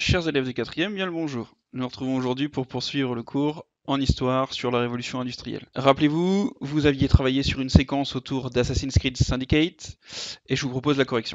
Chers élèves de 4e, bien le bonjour. Nous nous retrouvons aujourd'hui pour poursuivre le cours en histoire sur la révolution industrielle. Rappelez-vous, vous aviez travaillé sur une séquence autour d'Assassin's Creed Syndicate, et je vous propose la correction.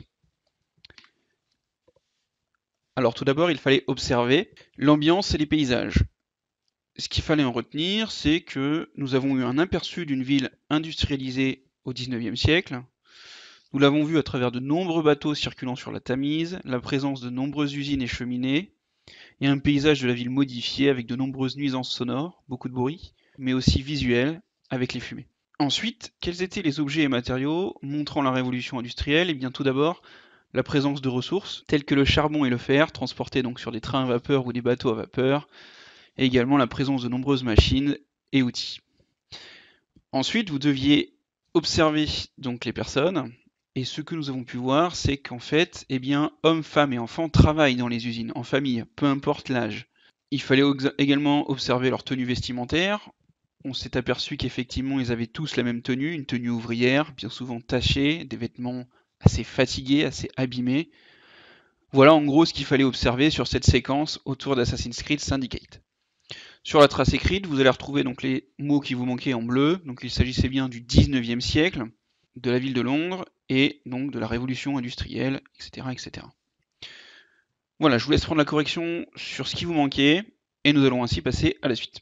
Alors tout d'abord, il fallait observer l'ambiance et les paysages. Ce qu'il fallait en retenir, c'est que nous avons eu un aperçu d'une ville industrialisée au 19e siècle. Nous l'avons vu à travers de nombreux bateaux circulant sur la Tamise, la présence de nombreuses usines et cheminées, et un paysage de la ville modifié avec de nombreuses nuisances sonores, beaucoup de bruit, mais aussi visuels, avec les fumées. Ensuite, quels étaient les objets et matériaux montrant la révolution industrielle? Eh bien tout d'abord, la présence de ressources, telles que le charbon et le fer, transportés donc sur des trains à vapeur ou des bateaux à vapeur, et également la présence de nombreuses machines et outils. Ensuite, vous deviez observer donc les personnes, et ce que nous avons pu voir, c'est qu'en fait, eh bien, hommes, femmes et enfants travaillent dans les usines, en famille, peu importe l'âge. Il fallait également observer leur tenue vestimentaire. On s'est aperçu qu'effectivement, ils avaient tous la même tenue, une tenue ouvrière, bien souvent tachée, des vêtements assez fatigués, assez abîmés. Voilà en gros ce qu'il fallait observer sur cette séquence autour d'Assassin's Creed Syndicate. Sur la trace écrite, vous allez retrouver donc les mots qui vous manquaient en bleu. Donc il s'agissait bien du 19e siècle, de la ville de Londres, et donc de la révolution industrielle, etc., etc. Voilà, je vous laisse prendre la correction sur ce qui vous manquait, et nous allons ainsi passer à la suite.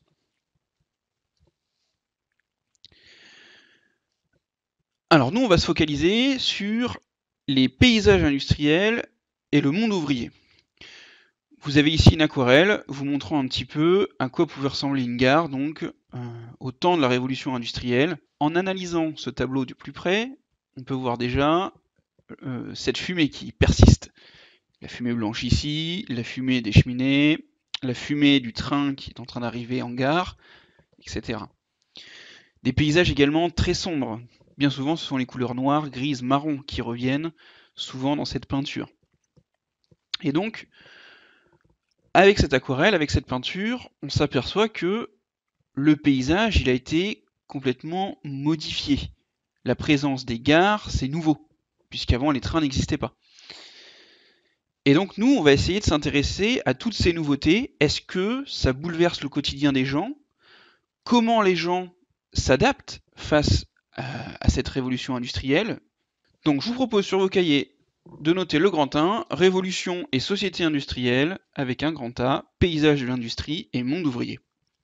Alors nous, on va se focaliser sur les paysages industriels et le monde ouvrier. Vous avez ici une aquarelle vous montrant un petit peu à quoi pouvait ressembler une gare donc au temps de la révolution industrielle. En analysant ce tableau de plus près, on peut voir déjà cette fumée qui persiste. La fumée blanche ici, la fumée des cheminées, la fumée du train qui est en train d'arriver en gare, etc. Des paysages également très sombres. Bien souvent, ce sont les couleurs noires, grises, marron qui reviennent souvent dans cette peinture. Et donc, avec cette aquarelle, avec cette peinture, on s'aperçoit que le paysage, il a été complètement modifié. La présence des gares, c'est nouveau, puisqu'avant les trains n'existaient pas. Et donc nous, on va essayer de s'intéresser à toutes ces nouveautés. Est-ce que ça bouleverse le quotidien des gens? Comment les gens s'adaptent face à cette révolution industrielle? Donc je vous propose sur vos cahiers de noter le grand 1, révolution et société industrielle, avec un grand A, paysage de l'industrie et monde ouvrier.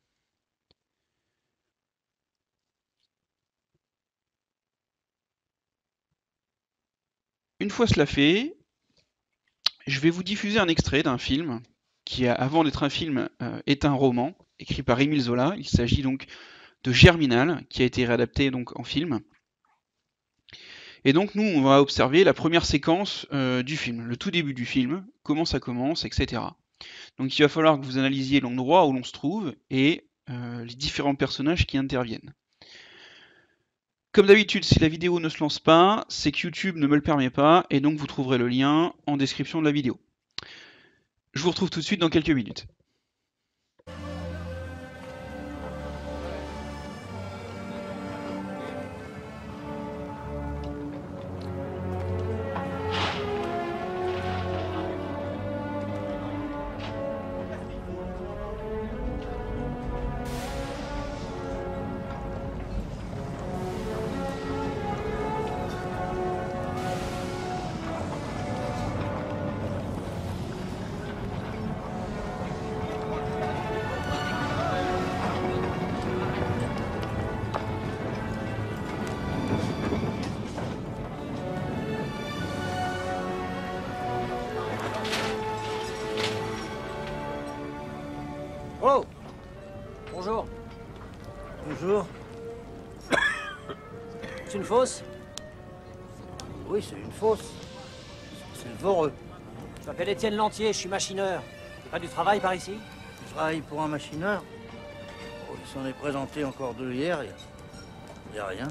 Une fois cela fait, je vais vous diffuser un extrait d'un film qui, avant d'être un film, est un roman écrit par Émile Zola. Il s'agit donc de Germinal, qui a été réadapté donc en film. Et donc nous, on va observer la première séquence du film, le tout début du film, comment ça commence, etc. Donc il va falloir que vous analysiez l'endroit où l'on se trouve et les différents personnages qui interviennent. Comme d'habitude, si la vidéo ne se lance pas, c'est que YouTube ne me le permet pas, et donc vous trouverez le lien en description de la vidéo. Je vous retrouve tout de suite dans quelques minutes. Oh! Bonjour. Bonjour. C'est une fosse? Oui, c'est une fosse. C'est le Voreux. Je m'appelle Étienne Lantier, je suis machineur. Y'a pas du travail par ici? Je travaille pour un machineur. Oh, il s'en est présenté encore deux hier. Il n'y a rien.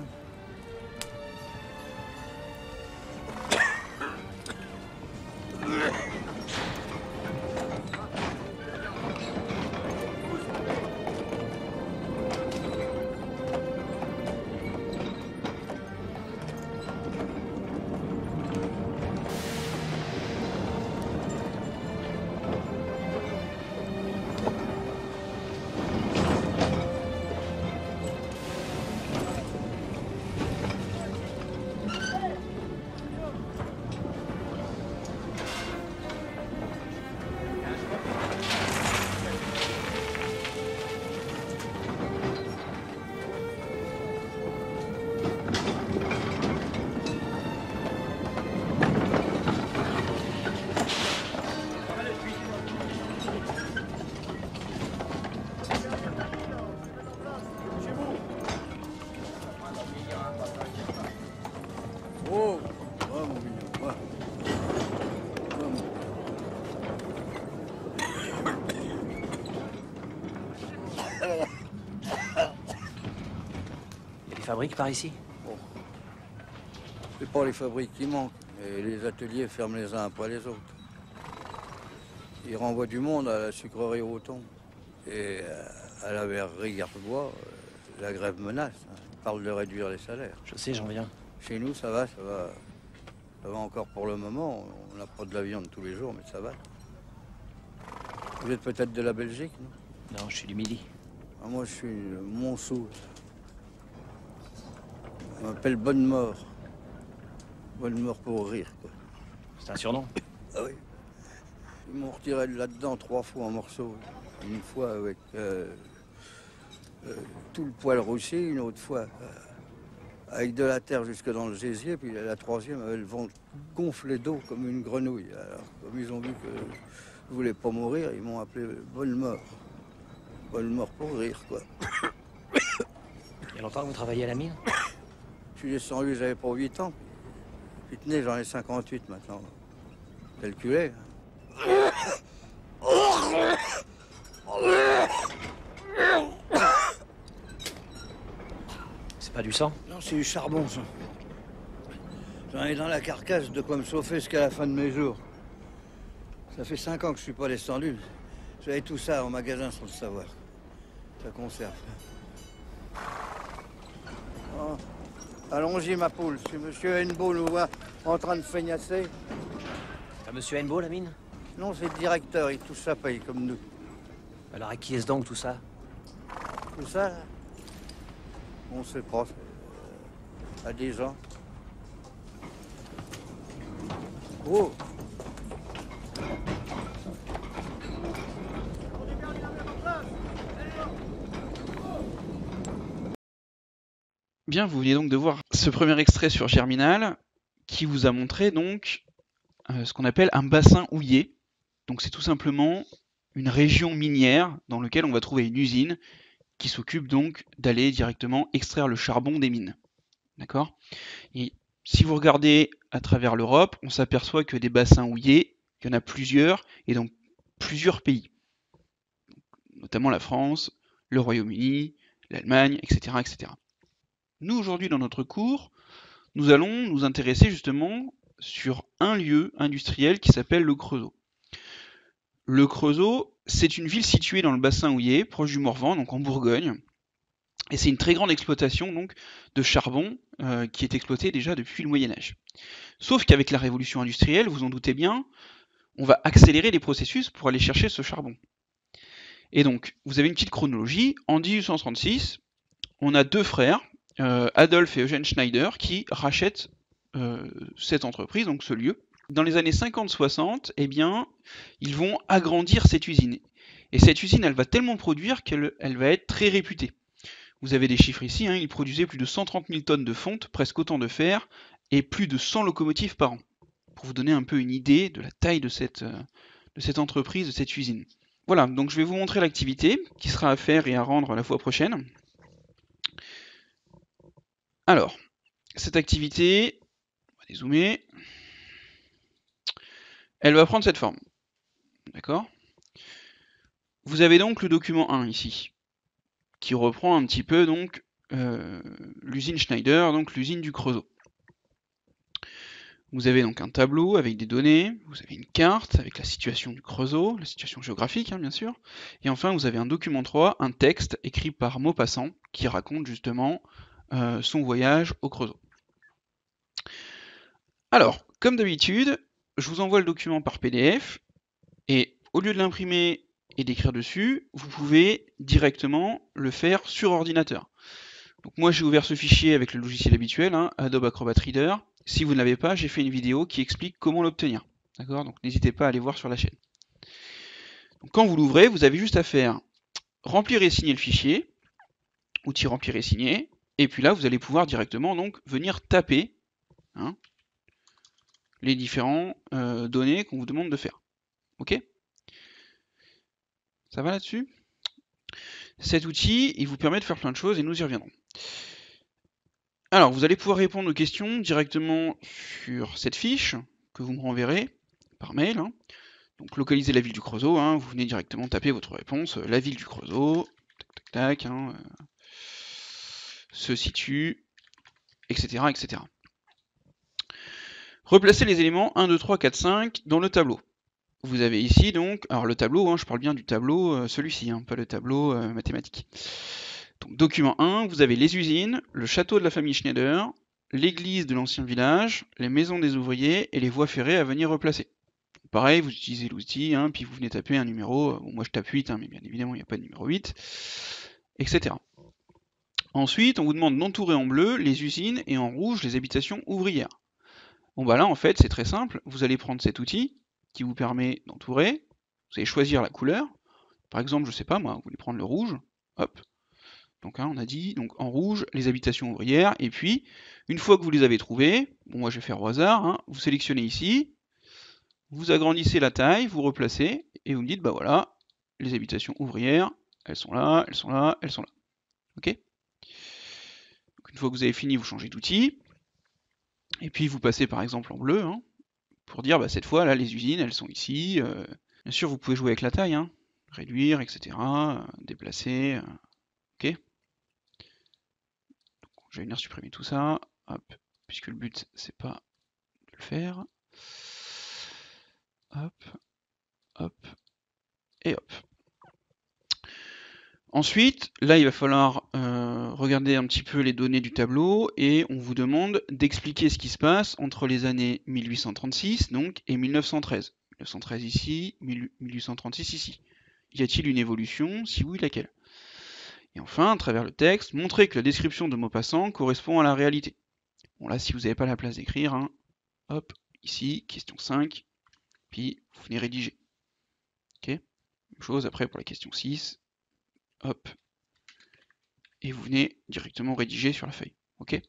fabriques par ici? Bon. C'est pas les fabriques qui manquent, mais les ateliers ferment les uns après les autres. Ils renvoient du monde à la sucrerie Auton et à la verrerie Garbois. La grève menace. Ils parlent de réduire les salaires. Je sais, j'en viens. Chez nous, ça va. Ça va encore pour le moment. On n'a pas de la viande tous les jours, mais ça va. Vous êtes peut-être de la Belgique, non? Non, je suis du Midi. Ah, moi, je suis de Montsou. On m'appelle Bonne Mort. Bonne Mort pour rire, quoi. C'est un surnom? Ah oui. Ils m'ont retiré de là-dedans 3 fois en morceaux. Une fois avec tout le poil roussi, une autre fois avec de la terre jusque dans le gésier, puis la troisième avait le ventre gonflé d'eau comme une grenouille. Alors, comme ils ont vu que je voulais pas mourir, ils m'ont appelé Bonne Mort. Bonne Mort pour rire, quoi. Il y a longtemps que vous travaillez à la mine? Je suis descendu, j'avais pas 8 ans. Puis tenez, j'en ai 58 maintenant. Calculez. C'est pas du sang? Non, c'est du charbon, ça. J'en ai dans la carcasse de quoi me chauffer jusqu'à la fin de mes jours. Ça fait 5 ans que je suis pas descendu. J'avais tout ça en magasin sans le savoir. Ça conserve. Oh. Allons-y, ma poule. Si monsieur Hennebeau nous voit en train de feignasser. C'est monsieur Hennebeau, la mine? Non, c'est le directeur. Il touche sa paye comme nous. Alors à qui est-ce donc tout ça? Tout ça, là, on sait pas. À des gens. Oh! Bien, vous venez donc de voir ce premier extrait sur Germinal qui vous a montré donc ce qu'on appelle un bassin houiller. Donc c'est tout simplement une région minière dans laquelle on va trouver une usine qui s'occupe donc d'aller directement extraire le charbon des mines. D'accord? Et si vous regardez à travers l'Europe, on s'aperçoit que des bassins houillers, il y en a plusieurs, et dans plusieurs pays. Notamment la France, le Royaume-Uni, l'Allemagne, etc., etc. Nous, aujourd'hui, dans notre cours, nous allons nous intéresser justement sur un lieu industriel qui s'appelle le Creusot. Le Creusot, c'est une ville située dans le bassin houiller, proche du Morvan, donc en Bourgogne. Et c'est une très grande exploitation donc de charbon qui est exploitée déjà depuis le Moyen-Âge. Sauf qu'avec la révolution industrielle, vous en doutez bien, on va accélérer les processus pour aller chercher ce charbon. Et donc, vous avez une petite chronologie. En 1836, on a 2 frères, Adolf et Eugène Schneider, qui rachètent cette entreprise, donc ce lieu. Dans les années 50-60, eh bien, ils vont agrandir cette usine. Et cette usine, elle va tellement produire qu'elle va être très réputée. Vous avez des chiffres ici, hein, ils produisaient plus de 130 000 tonnes de fonte, presque autant de fer, et plus de 100 locomotives par an. Pour vous donner un peu une idée de la taille de cette entreprise, de cette usine. Voilà, donc je vais vous montrer l'activité qui sera à faire et à rendre la fois prochaine. Alors, cette activité, on va dézoomer, elle va prendre cette forme. D'accord? Vous avez donc le document 1 ici, qui reprend un petit peu donc l'usine Schneider, donc l'usine du Creusot. Vous avez donc un tableau avec des données, vous avez une carte avec la situation du Creusot, la situation géographique hein, bien sûr, et enfin vous avez un document 3, un texte écrit par Maupassant qui raconte justement son voyage au Creusot. Alors, comme d'habitude, je vous envoie le document par PDF, et au lieu de l'imprimer et d'écrire dessus, vous pouvez directement le faire sur ordinateur. Donc moi j'ai ouvert ce fichier avec le logiciel habituel, hein, Adobe Acrobat Reader. Si vous ne l'avez pas, j'ai fait une vidéo qui explique comment l'obtenir. D'accord? Donc n'hésitez pas à aller voir sur la chaîne. Donc, quand vous l'ouvrez, vous avez juste à faire remplir et signer le fichier, outil remplir et signer, et puis là vous allez pouvoir directement donc venir taper hein, les différentes données qu'on vous demande de faire. Ok? Ça va là-dessus? Cet outil, il vous permet de faire plein de choses et nous y reviendrons. Alors, vous allez pouvoir répondre aux questions directement sur cette fiche que vous me renverrez par mail. Hein. Donc, localiser la ville du Creusot, hein, vous venez directement taper votre réponse. La ville du Creusot, tac, tac, tac, hein, se situe etc., etc. Replacez les éléments 1, 2, 3, 4, 5 dans le tableau. Vous avez ici donc, alors le tableau, je parle bien du tableau, celui-ci, pas le tableau mathématique. Donc document 1, vous avez les usines, le château de la famille Schneider, l'église de l'ancien village, les maisons des ouvriers et les voies ferrées à venir replacer. Pareil, vous utilisez l'outil, puis vous venez taper un numéro, bon, moi je tape 8, mais bien évidemment il n'y a pas de numéro 8, etc. Ensuite, on vous demande d'entourer en bleu les usines et en rouge les habitations ouvrières. Bon bah là en fait c'est très simple, vous allez prendre cet outil qui vous permet d'entourer, vous allez choisir la couleur, par exemple je sais pas moi, vous voulez prendre le rouge, hop, donc on a dit donc en rouge les habitations ouvrières, et puis une fois que vous les avez trouvées, bon moi je vais faire au hasard, vous sélectionnez ici, vous agrandissez la taille, vous replacez, et vous me dites bah voilà, les habitations ouvrières, elles sont là, elles sont là, elles sont là. Ok? Donc une fois que vous avez fini, vous changez d'outil. Et puis vous passez par exemple en bleu, pour dire bah cette fois là les usines elles sont ici. Bien sûr vous pouvez jouer avec la taille, réduire, etc. Déplacer. Ok. Donc, je vais venir supprimer tout ça. Hop, puisque le but c'est pas de le faire. Hop, hop, et hop. Ensuite, là il va falloir regarder un petit peu les données du tableau et on vous demande d'expliquer ce qui se passe entre les années 1836 donc, et 1913. 1913 ici, 1836 ici. Y a-t-il une évolution? Si oui, laquelle? Et enfin, à travers le texte, montrer que la description de Maupassant correspond à la réalité. Bon là, si vous n'avez pas la place d'écrire, hop, ici, question 5, puis vous venez rédiger. Ok? Même chose après pour la question 6, hop, et vous venez directement rédiger sur la feuille. Ok?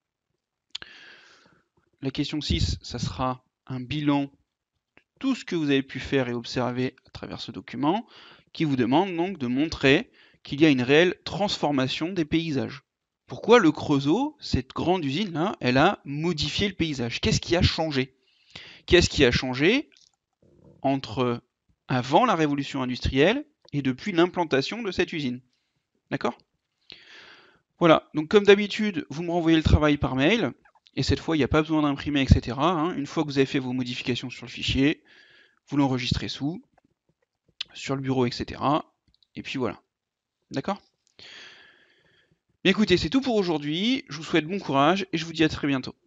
La question 6, ça sera un bilan de tout ce que vous avez pu faire et observer à travers ce document, qui vous demande donc de montrer qu'il y a une réelle transformation des paysages. Pourquoi le Creusot, cette grande usine-là, elle a modifié le paysage? Qu'est-ce qui a changé? Qu'est-ce qui a changé entre avant la révolution industrielle et depuis l'implantation de cette usine? D'accord? Voilà, donc comme d'habitude, vous me renvoyez le travail par mail, et cette fois, il n'y a pas besoin d'imprimer, etc. Une fois que vous avez fait vos modifications sur le fichier, vous l'enregistrez sur le bureau, etc. Et puis voilà. D'accord? Bien écoutez, c'est tout pour aujourd'hui, je vous souhaite bon courage, et je vous dis à très bientôt.